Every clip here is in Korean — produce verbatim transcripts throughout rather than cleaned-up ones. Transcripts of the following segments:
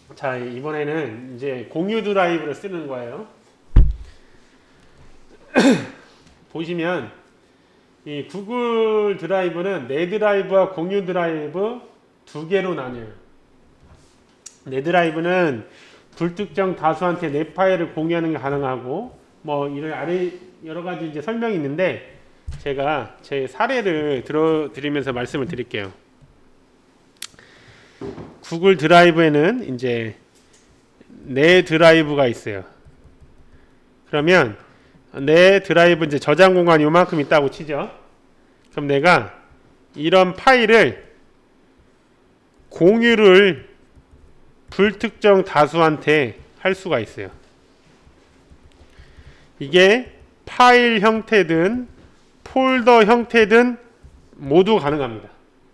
자, 이번에는 이제 공유 드라이브를 쓰는 거예요. 보시면 이 구글 드라이브는 내 드라이브와 공유 드라이브 두 개로 나뉘어요. 내 드라이브는 불특정 다수한테 내 파일을 공유하는 게 가능하고 뭐 이런 아래 여러 가지 이제 설명이 있는데 제가 제 사례를 들어드리면서 말씀을 드릴게요. 구글 드라이브에는 이제 내 드라이브가 있어요. 그러면 내 드라이브 이제 저장 공간이 요만큼 있다고 치죠. 그럼 내가 이런 파일을 공유를 불특정 다수한테 할 수가 있어요. 이게 파일 형태든 폴더 형태든 모두 가능합니다.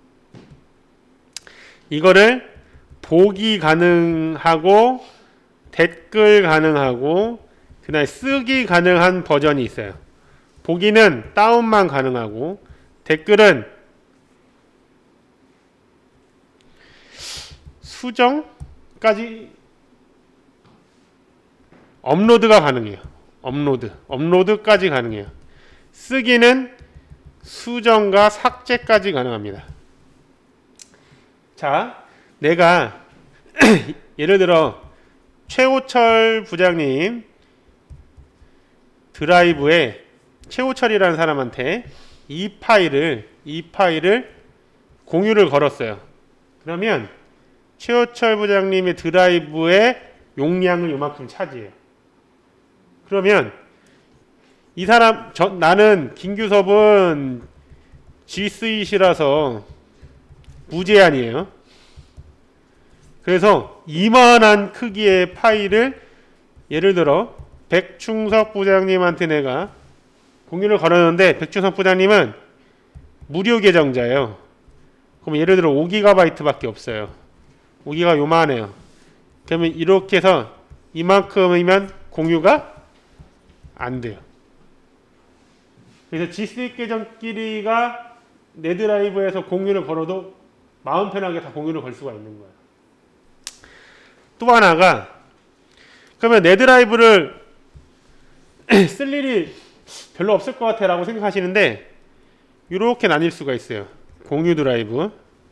이거를 보기 가능하고 댓글 가능하고 그다음에 쓰기 가능한 버전이 있어요. 보기는 다운만 가능하고 댓글은 수정까지 업로드가 가능해요. 업로드, 업로드까지 가능해요. 쓰기는 수정과 삭제까지 가능합니다. 자, 내가 예를 들어 최호철 부장님 드라이브에 최호철이라는 사람한테 이 파일을 이 파일을 공유를 걸었어요. 그러면 최호철 부장님의 드라이브의 용량을 요만큼 차지해요. 그러면 이 사람 저, 나는 김규섭은 G 스윗이라서 무제한이에요. 그래서 이만한 크기의 파일을 예를 들어 백충석 부장님한테 내가 공유를 걸었는데 백충석 부장님은 무료 계정자예요. 그럼 예를 들어 오 기가바이트 밖에 없어요. 오 기가 요만해요. 그러면 이렇게 해서 이만큼이면 공유가 안 돼요. 그래서 G 스윗 계정끼리가 내 드라이브에서 공유를 걸어도 마음 편하게 다 공유를 걸 수가 있는 거예요. 또 하나가 그러면 내 드라이브를 쓸 일이 별로 없을 것 같아 라고 생각하시는데 이렇게 나뉠 수가 있어요. 공유 드라이브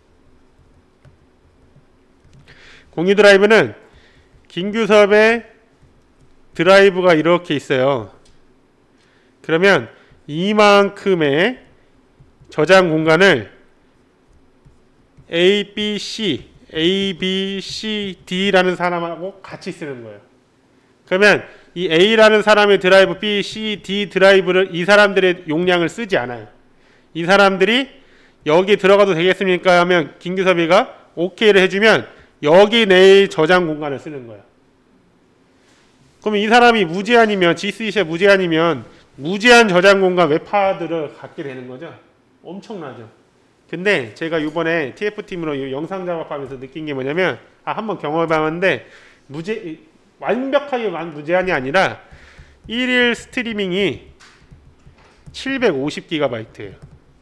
공유 드라이브는 김규섭의 드라이브가 이렇게 있어요. 그러면 이만큼의 저장 공간을 A, B, C, A, B, C, D라는 사람하고 같이 쓰는 거예요. 그러면 이 A라는 사람의 드라이브, B, C, D 드라이브를 이 사람들의 용량을 쓰지 않아요. 이 사람들이 여기 들어가도 되겠습니까? 하면 김규섭이가 오케이를 해주면 여기 내의 저장 공간을 쓰는 거예요. 그러면 이 사람이 무제한이면 G 스윗이 무제한이면 무제한 저장 공간 웹하드를 갖게 되는 거죠. 엄청나죠. 근데 제가 이번에 티에프팀으로 영상 작업하면서 느낀 게 뭐냐면 아, 한번 경험해봤는데 무제 완벽하게 무제한이 아니라 일일 스트리밍이 칠백오십 기가바이트예요.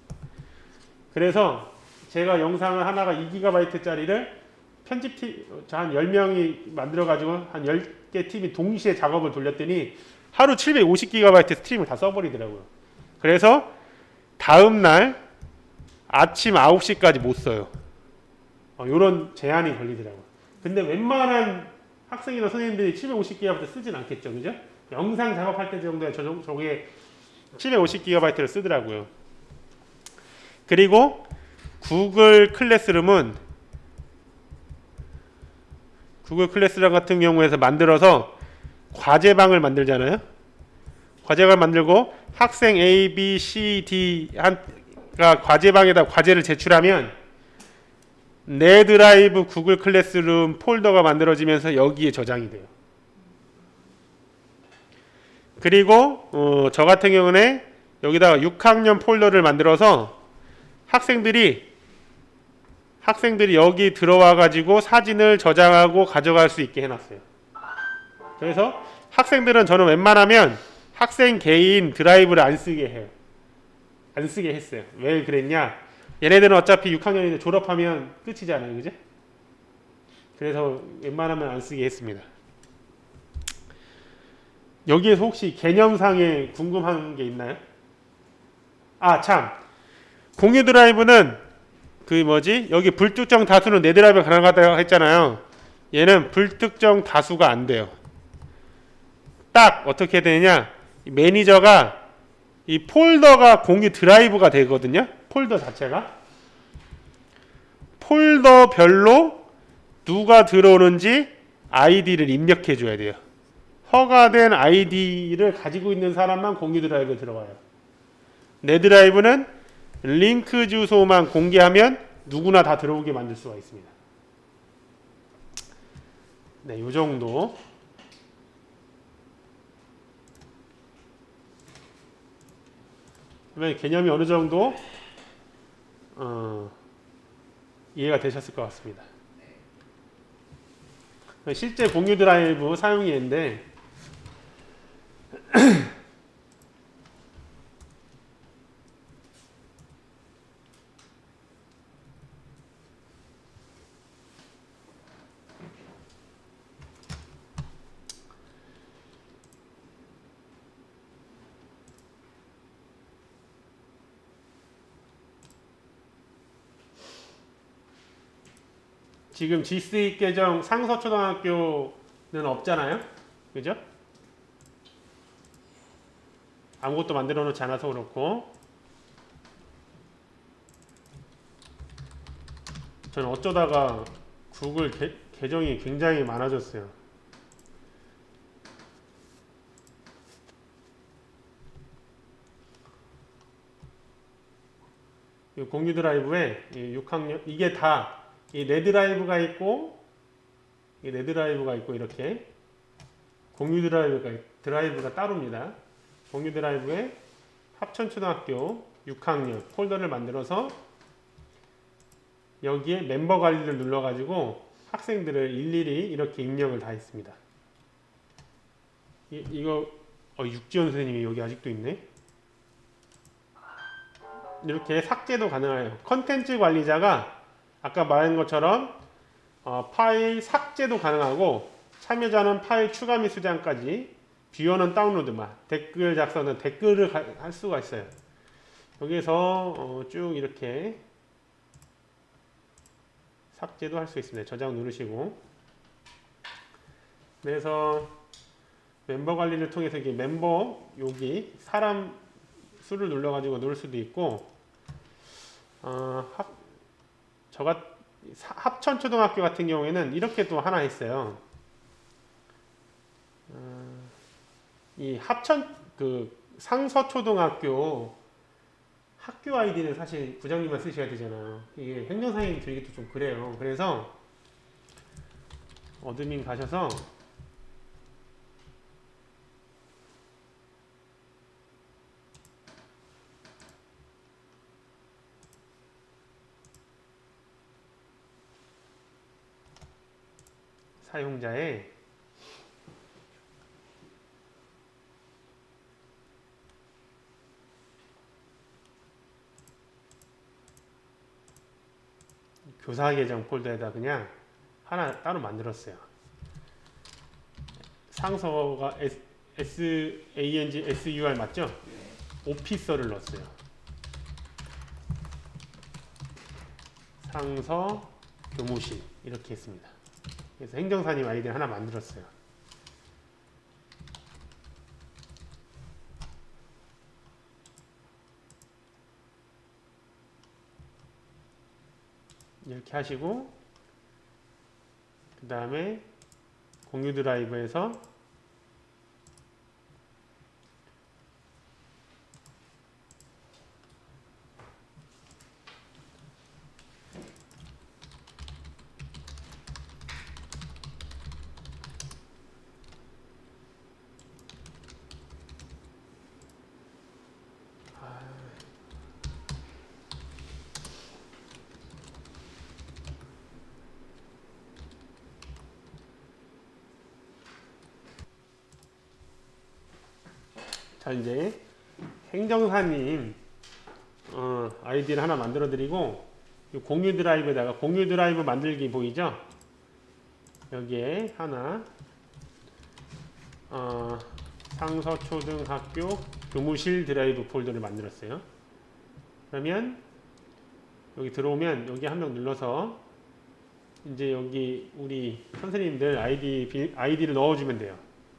그래서 제가 영상을 하나가 이 기가바이트짜리를 편집팀 한 열 명이 만들어가지고 한 열 개 팀이 동시에 작업을 돌렸더니 하루 칠백오십 기가바이트 스트림을 다 써버리더라고요. 그래서 다음날 아침 아홉 시까지 못 써요. 어, 이런 제한이 걸리더라고요. 근데 웬만한 학생이나 선생님들이 칠백오십 기가바이트 쓰진 않겠죠. 그죠? 영상 작업할 때 정도에 저, 저게 칠백오십 기가바이트를 쓰더라고요. 그리고 구글 클래스룸은 구글 클래스룸 같은 경우에서 만들어서 과제방을 만들잖아요. 과제방을 만들고 학생 A, B, C, D가 과제방에다 과제를 제출하면 내 드라이브 구글 클래스룸 폴더가 만들어지면서 여기에 저장이 돼요. 그리고 어, 저 같은 경우는 여기다가 육 학년 폴더를 만들어서 학생들이 학생들이 여기 들어와 가지고 사진을 저장하고 가져갈 수 있게 해놨어요. 그래서 학생들은 저는 웬만하면 학생 개인 드라이브를 안 쓰게 해요. 안 쓰게 했어요. 왜 그랬냐? 얘네들은 어차피 육 학년인데 졸업하면 끝이잖아요. 그죠? 그래서 웬만하면 안 쓰게 했습니다. 여기에서 혹시 개념상에 궁금한 게 있나요? 아, 참. 공유 드라이브는 그 뭐지? 여기 불특정 다수는 네 드라이브 가능하다고 했잖아요. 얘는 불특정 다수가 안 돼요. 딱 어떻게 되느냐? 매니저가 이 폴더가 공유 드라이브가 되거든요. 폴더 자체가. 폴더별로 누가 들어오는지 아이디를 입력해 줘야 돼요. 허가된 아이디를 가지고 있는 사람만 공유 드라이브에 들어가요. 내 드라이브는 링크 주소만 공개하면 누구나 다 들어오게 만들 수가 있습니다. 네, 요 정도. 그러면 개념이 어느 정도 어, 이해가 되셨을 것 같습니다. 실제 공유 드라이브 사용예인데 지금 지스익 계정 상서초등학교는 없잖아요. 그죠? 아무것도 만들어 놓지 않아서 그렇고, 저는 어쩌다가 구글 개, 계정이 굉장히 많아졌어요. 이 공유 드라이브에 육 학년 이게 다 이 네 드라이브가 있고 이 네 드라이브가 있고 이렇게 공유 드라이브가 드라이브가 따로입니다. 공유 드라이브에 합천초등학교 육 학년 폴더를 만들어서 여기에 멤버 관리를 눌러가지고 학생들을 일일이 이렇게 입력을 다 했습니다. 이, 이거 어, 육지연 선생님이 여기 아직도 있네. 이렇게 삭제도 가능해요. 컨텐츠 관리자가 아까 말한 것처럼 어, 파일 삭제도 가능하고 참여자는 파일 추가 및 수정까지, 뷰어는 다운로드만, 댓글 작성은 댓글을 가, 할 수가 있어요. 여기에서 어, 쭉 이렇게 삭제도 할 수 있습니다. 저장 누르시고. 그래서 멤버 관리를 통해서 이게 멤버 여기 사람 수를 눌러가지고 누를 수도 있고, 어, 합, 저가 합천초등학교 같은 경우에는 이렇게 또 하나 있어요. 어, 이 합천 그 상서초등학교 학교 아이디는 사실 부장님만 쓰셔야 되잖아요. 이게 행정사님 들기도 좀 그래요. 그래서 어드민 가셔서 사용자의 교사 계정 폴더에다 그냥 하나 따로 만들었어요. 상서가 S, 에이엔지, 에스유알 맞죠? 오피서를 넣었어요. 상서 교무실 이렇게 했습니다. 그래서 행정사님 아이디를 하나 만들었어요. 이렇게 하시고, 그 다음에 공유 드라이브에서 자, 이제 행정사님 어, 아이디를 하나 만들어 드리고, 공유 드라이브에다가 공유 드라이브 만들기 보이죠? 여기에 하나 어, 상서초등학교 교무실 드라이브 폴더를 만들었어요. 그러면 여기 들어오면 여기 한 명 눌러서 이제 여기 우리 선생님들 아이디, 아이디를 넣어주면 돼요.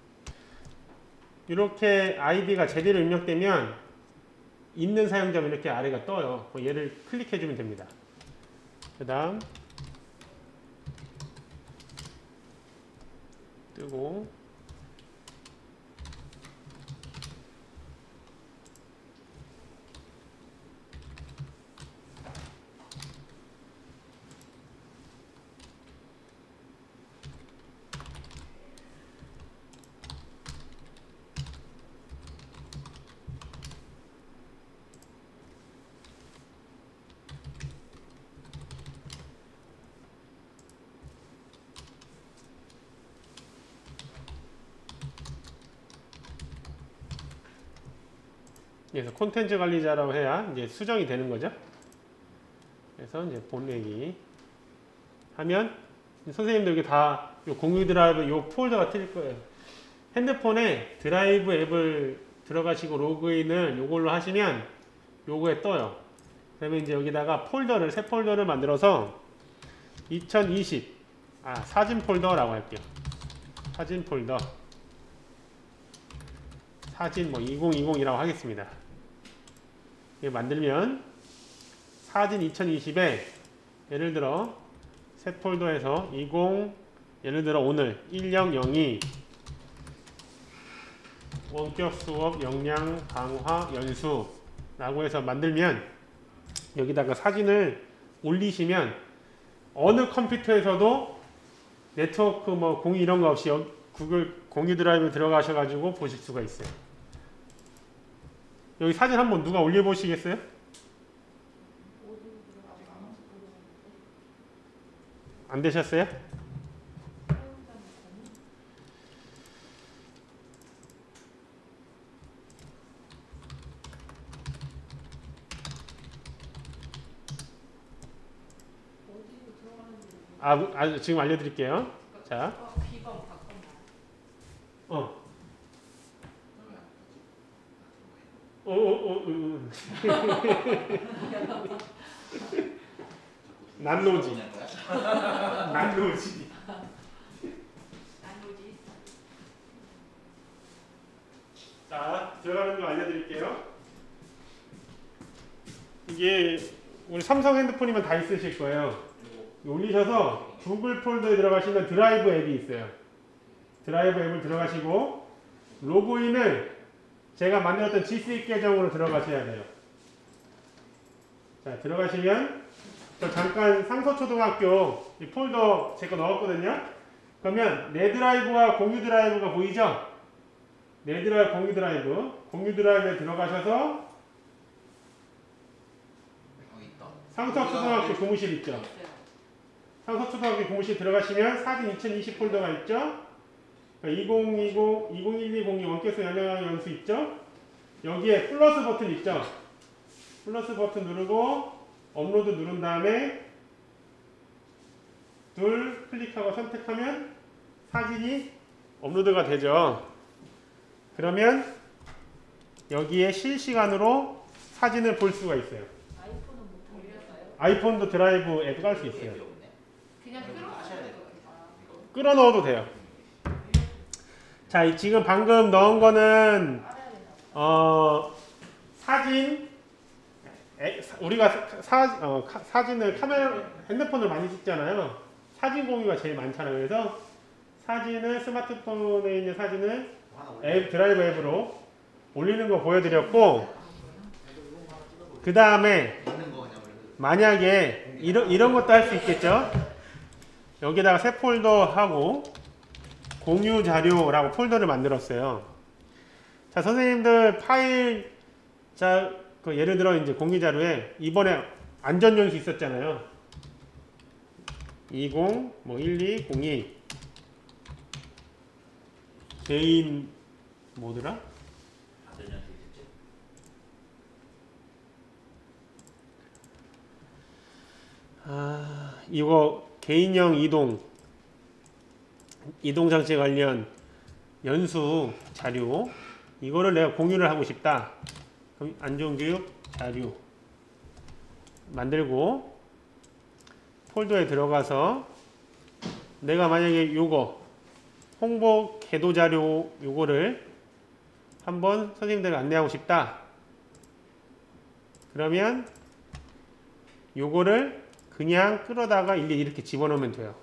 이렇게 아이디가 제대로 입력되면 있는 사용자면 이렇게 아래가 떠요. 얘를 클릭해주면 됩니다. 그 다음 뜨고 그래서 콘텐츠 관리자라고 해야 이제 수정이 되는 거죠. 그래서 이제 보내기 하면 선생님들 여기 다 요 공유 드라이브 요 폴더가 틀릴 거예요. 핸드폰에 드라이브 앱을 들어가시고 로그인을 요걸로 하시면 요거에 떠요. 그러면 이제 여기다가 폴더를 새 폴더를 만들어서 이천이십 아 사진 폴더라고 할게요. 사진 폴더 사진 뭐 이천이십이라고 하겠습니다. 이거 만들면 사진 이천이십에 예를 들어 새 폴더에서 이십 예를 들어 오늘 천이 원격 수업 역량 강화 연수라고 해서 만들면 여기다가 사진을 올리시면 어느 컴퓨터에서도 네트워크 뭐 공유 이런 거 없이 구글 공유 드라이브 들어가셔가지고 보실 수가 있어요. 여기 사진 한번 누가 올려보시겠어요? 안 되셨어요? 아, 아 지금 알려드릴게요. 자, 어. 어, 어, 어, 어. 난노지. 난노지. 자, 들어가는 거 알려드릴게요. 이게 우리 삼성 핸드폰이면 다 있으실 거예요. 올리셔서 구글 폴더에 들어가시면 드라이브 앱이 있어요. 드라이브 앱을 들어가시고 로그인을 제가 만들었던 지스익 계정으로 들어가셔야 돼요. 자, 들어가시면 저 잠깐 상서초등학교 이 폴더 제 거 넣었거든요. 그러면 내 드라이브와 공유 드라이브가 보이죠? 내 드라이브, 공유 드라이브. 공유 드라이브에 들어가셔서 상서초등학교 교무실 있죠? 상서초등학교 교무실 들어가시면 사진 이천이십 폴더가 있죠? 이천이십, 이천십이 원격 수업 역량 연수 있죠? 여기에 플러스 버튼 있죠? 플러스 버튼 누르고 업로드 누른 다음에 둘 클릭하고 선택하면 사진이 업로드가 되죠. 그러면 여기에 실시간으로 사진을 볼 수가 있어요. 아이폰은 못 올렸어요? 아이폰도 드라이브 앱 깔 수 있어요. 그냥 끌어넣어야 돼요. 끌어 넣어도 돼요. 자, 지금 방금 넣은 거는 어, 사진 에, 우리가 사, 어, 카, 사진을 카메라 핸드폰을 많이 찍잖아요. 사진 공유가 제일 많잖아요. 그래서 사진을 스마트폰에 있는 사진을 앱, 드라이브 앱으로 올리는 거 보여드렸고, 그 다음에 만약에 이런, 이런 것도 할 수 있겠죠. 여기다가 새 폴더 하고 공유 자료라고 폴더를 만들었어요. 자, 선생님들 파일, 자, 그 예를 들어 이제 공유 자료에 이번에 안전 연수 있었잖아요. 이십, 뭐 일이, 공이 개인 뭐더라? 아, 이거 개인형 이동 이동장치 관련 연수 자료 이거를 내가 공유를 하고 싶다. 그럼 안전교육 자료 만들고 폴더에 들어가서 내가 만약에 요거 홍보 개도 자료 요거를 한번 선생님들 안내하고 싶다. 그러면 요거를 그냥 끌어다가 일일이 이렇게 집어넣으면 돼요.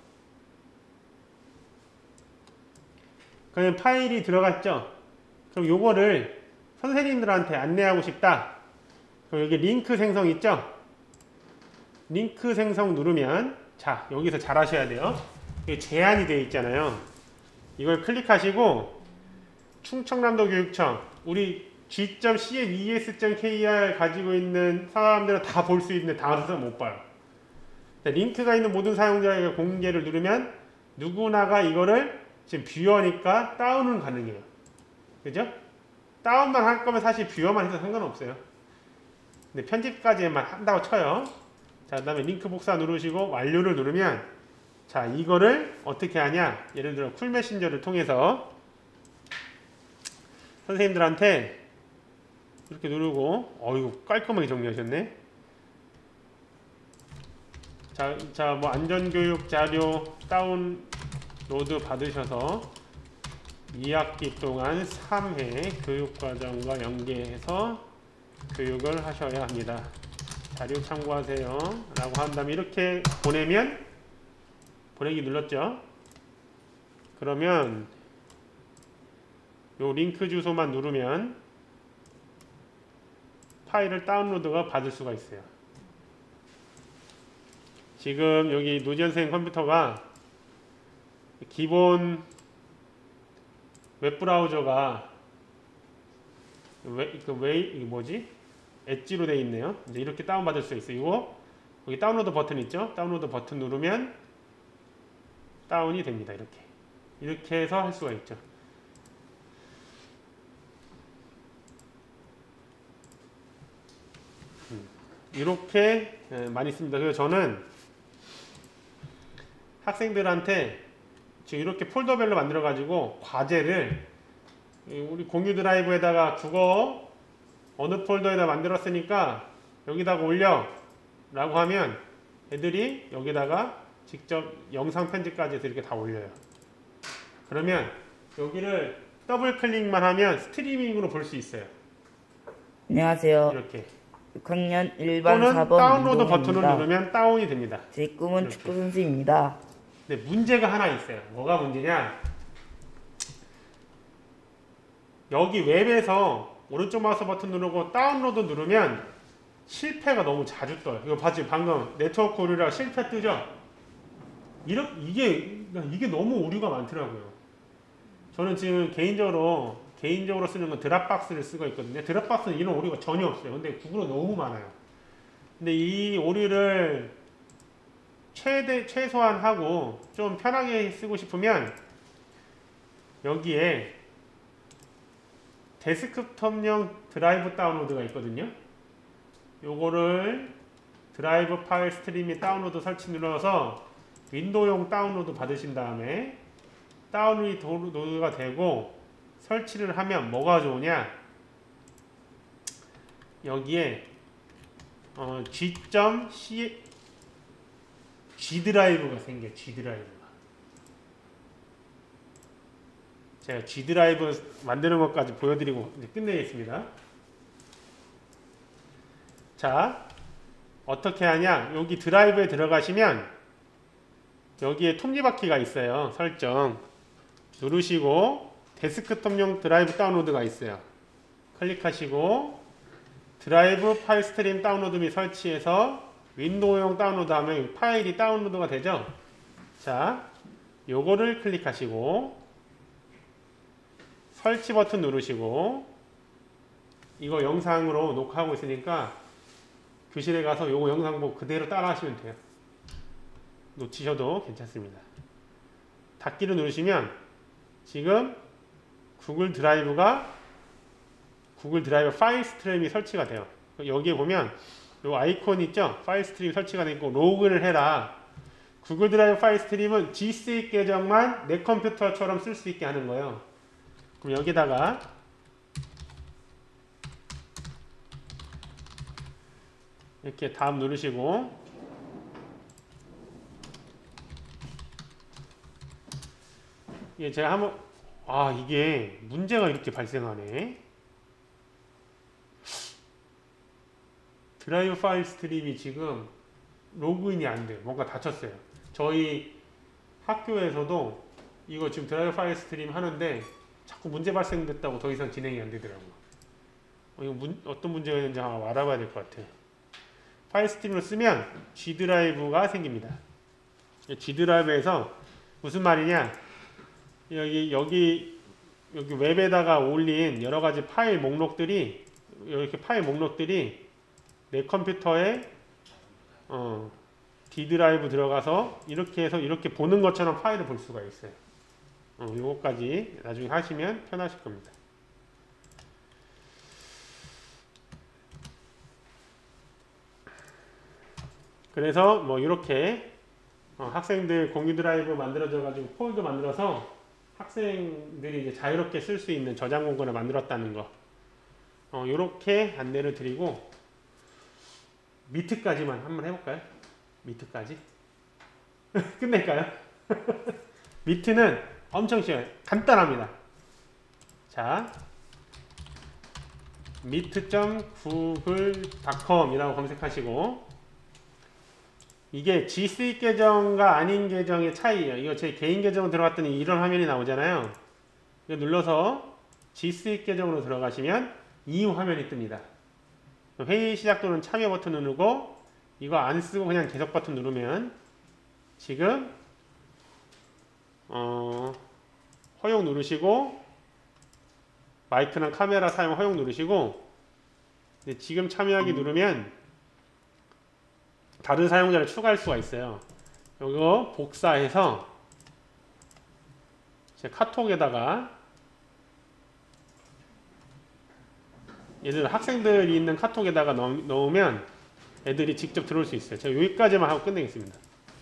그러면 파일이 들어갔죠? 그럼 요거를 선생님들한테 안내하고 싶다. 그럼 여기 링크 생성 있죠? 링크 생성 누르면 자 여기서 잘 하셔야 돼요. 여기 제한이 되어 있잖아요. 이걸 클릭하시고 충청남도 교육청 우리 g.cfes.kr 가지고 있는 사람들은 다 볼 수 있는데 다른 못 봐요. 링크가 있는 모든 사용자에게 공개를 누르면 누구나가 이거를 지금 뷰어니까 다운은 가능해요. 그죠? 다운만 할 거면 사실 뷰어만 해도 상관없어요. 근데 편집까지만 한다고 쳐요. 자, 그 다음에 링크 복사 누르시고 완료를 누르면 자, 이거를 어떻게 하냐? 예를 들어 쿨 메신저를 통해서 선생님들한테 이렇게 누르고 어이구 깔끔하게 정리하셨네. 자, 자, 뭐 안전교육 자료 다운로드 받으셔서 이 학기 동안 삼 회 교육과정과 연계해서 교육을 하셔야 합니다. 자료 참고하세요. 라고 한 다음에 이렇게 보내면 보내기 눌렀죠? 그러면 요 링크 주소만 누르면 파일을 다운로드가 받을 수가 있어요. 지금 여기 노지연생 컴퓨터가 기본 웹브라우저가 왜, 그 왜, 이게 뭐지? 엣지로 되어 있네요. 이제 이렇게 다운받을 수 있어요. 이거 여기 다운로드 버튼 있죠? 다운로드 버튼 누르면 다운이 됩니다. 이렇게 이렇게 해서 할 수가 있죠. 음, 이렇게 많이 씁니다. 그래서 저는 학생들한테 지금 이렇게 폴더별로 만들어 가지고 과제를 우리 공유 드라이브에다가 국어 어느 폴더에다 만들었으니까 여기다가 올려 라고 하면 애들이 여기다가 직접 영상 편집까지 해서 이렇게 다 올려요. 그러면 여기를 더블 클릭만 하면 스트리밍으로 볼 수 있어요. 안녕하세요. 이렇게 육 학년 일 반 또는 사 번 다운로드 운동입니다. 버튼을 누르면 다운이 됩니다. 제 꿈은 이렇게. 축구 선수입니다. 근데 문제가 하나 있어요. 뭐가 문제냐? 여기 웹에서 오른쪽 마우스 버튼 누르고 다운로드 누르면 실패가 너무 자주 떠요. 이거 봤지? 방금 네트워크 오류라 실패 뜨죠? 이렇, 이게, 이게 너무 오류가 많더라고요. 저는 지금 개인적으로, 개인적으로 쓰는 건 드랍박스를 쓰고 있거든요. 드랍박스는 이런 오류가 전혀 없어요. 근데 구글은 너무 많아요. 근데 이 오류를 최대, 최소한 하고 좀 편하게 쓰고 싶으면 여기에 데스크톱용 드라이브 다운로드가 있거든요. 요거를 드라이브 파일 스트리밍 다운로드 설치 눌러서 윈도우용 다운로드 받으신 다음에 다운로드가 되고 설치를 하면 뭐가 좋으냐? 여기에 어, G.C G 드라이브가 생겨요. G 드라이브가. 제가 G 드라이브 만드는 것까지 보여드리고 이제 끝내겠습니다. 자, 어떻게 하냐? 여기 드라이브에 들어가시면 여기에 톱니바퀴가 있어요. 설정 누르시고 데스크톱용 드라이브 다운로드가 있어요. 클릭하시고 드라이브 파일 스트림 다운로드 및 설치해서 윈도우용 다운로드 하면 파일이 다운로드가 되죠. 자, 요거를 클릭하시고 설치 버튼 누르시고 이거 영상으로 녹화하고 있으니까 교실에 가서 요거 영상 보고 그대로 따라 하시면 돼요. 놓치셔도 괜찮습니다. 닫기를 누르시면 지금 구글 드라이브가 구글 드라이브 파일 스트림이 설치가 돼요. 여기에 보면 요 아이콘 있죠? 파일 스트림 설치가 되고 로그를 해라. 구글 드라이브 파일 스트림은 G 스익 계정만 내 컴퓨터처럼 쓸 수 있게 하는 거예요. 그럼 여기다가 이렇게 다음 누르시고 예, 제가 한번 아 이게 문제가 이렇게 발생하네. 드라이브 파일 스트림이 지금 로그인이 안 돼요. 뭔가 다쳤어요. 저희 학교에서도 이거 지금 드라이브 파일 스트림 하는데 자꾸 문제 발생됐다고 더 이상 진행이 안 되더라고요. 어, 이거 문, 어떤 문제가 있는지 한번 알아봐야 될 것 같아요. 파일 스트림을 쓰면 G 드라이브가 생깁니다. G 드라이브에서 무슨 말이냐? 여기 여기 여기 웹에다가 올린 여러 가지 파일 목록들이 이렇게 파일 목록들이 내 컴퓨터에 어, D 드라이브 들어가서 이렇게 해서 이렇게 보는 것처럼 파일을 볼 수가 있어요. 어, 요거까지 나중에 하시면 편하실 겁니다. 그래서 뭐 이렇게 어, 학생들 공유 드라이브 만들어져 가지고 폴더 만들어서 학생들이 이제 자유롭게 쓸 수 있는 저장 공간을 만들었다는 거. 어, 요렇게 안내를 드리고 미트까지만 한번 해볼까요? 미트까지? 끝낼까요? 미트는 엄청 쉬워요. 간단합니다. 자, 미트 닷 구글 닷 컴 이라고 검색하시고 이게 G 스익 계정과 아닌 계정의 차이예요. 이거 제 개인 계정으로 들어갔더니 이런 화면이 나오잖아요. 이거 눌러서 G 스익 계정으로 들어가시면 이 화면이 뜹니다. 회의 시작 또는 참여 버튼 누르고 이거 안 쓰고 그냥 계속 버튼 누르면 지금 어, 허용 누르시고 마이크랑 카메라 사용 허용 누르시고 지금 참여하기 누르면 다른 사용자를 추가할 수가 있어요. 이거 복사해서 제 카톡에다가 얘들 학생들이 있는 카톡에다가 넣, 넣으면 애들이 직접 들어올 수 있어요. 제가 여기까지만 하고 끝내겠습니다.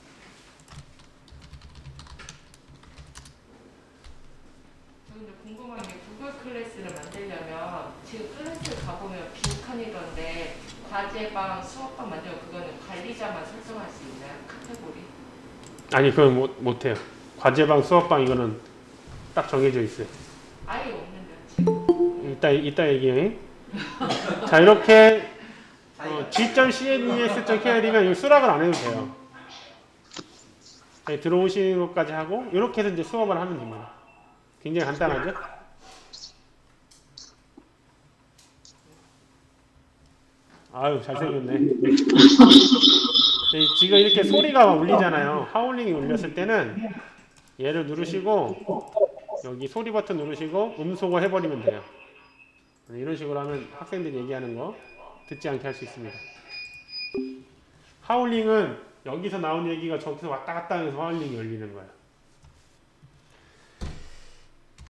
저 근데 궁금한 게 구글 클래스를 만들려면 지금 클래스 가보면 빈칸이던데 과제방, 수업방 만들면 그거는 관리자만 설정할 수 있나요? 카테고리? 아니 그건 못, 못해요. 과제방, 수업방 이거는 딱 정해져 있어요. 아예 없는데 지금. 이따, 이따 얘기해. 자 이렇게 어, 지 씨 엔 이 에스 닷 케이 알이면 이거 수락을 안 해도 돼요. 네, 들어오시는 것까지 하고 이렇게 해서 이제 수업을 하면 됩니다. 굉장히 간단하죠? 아유 잘생겼네. 네, 지금 이렇게 소리가 울리잖아요. 하울링이 울렸을 때는 얘를 누르시고 여기 소리 버튼 누르시고 음소거 해버리면 돼요. 이런 식으로 하면 학생들이 얘기하는 거 듣지 않게 할 수 있습니다. 하울링은 여기서 나온 얘기가 저기서 왔다 갔다 하면서 하울링이 열리는 거예요.